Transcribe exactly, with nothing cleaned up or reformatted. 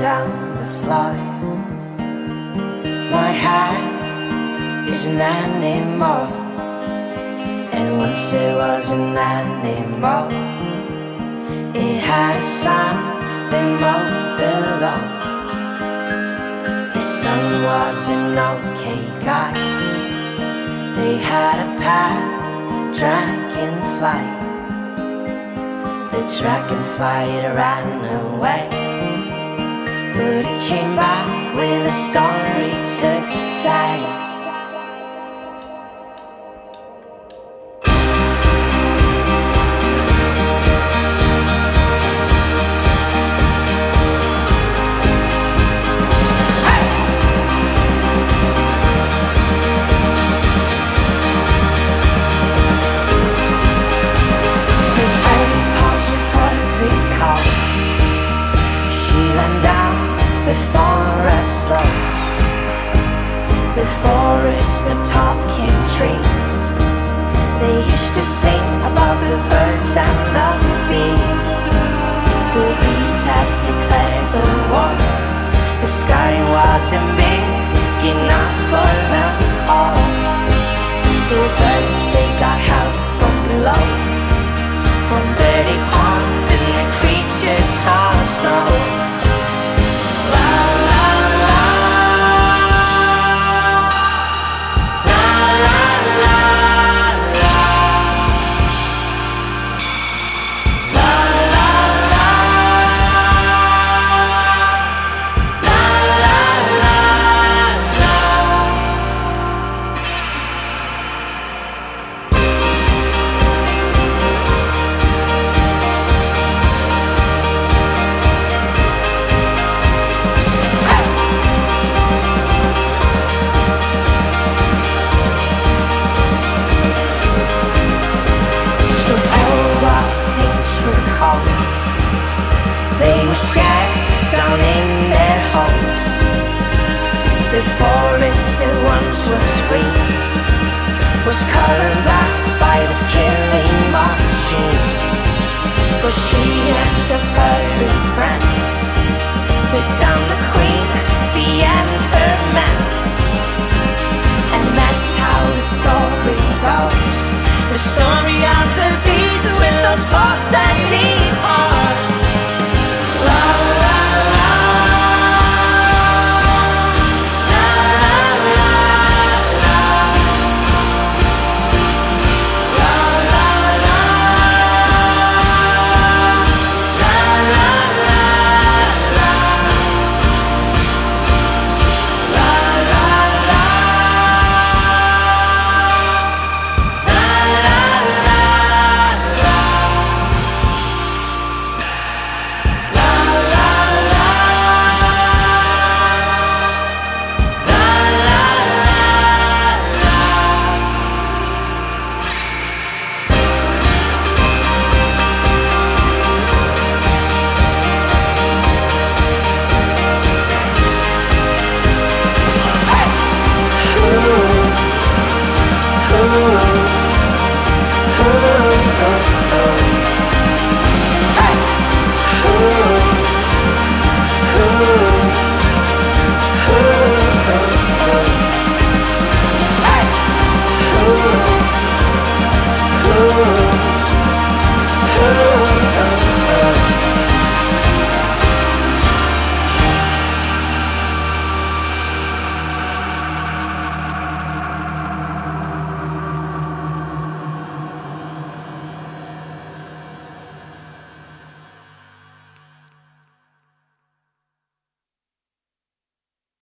down the floor. My heart isn't anymore, and once it wasn't anymore. It had a son, they mowed the lawn. His son was an okay guy. They had a pet dragonfly. The dragonfly ran away, but he came back with a story to say. The forest of talking trees. They used to sing about the birds and the bees. The bees had declared the war. The sky wasn't big enough for them all. The birds, they got help from below, from dirty ponds and the creatures on the snow. They were scared down in their holes. The forest that once was green was colored black by those killing machines. But she and her furry friends took down the queen, the and her men. And that's how the story goes. The storm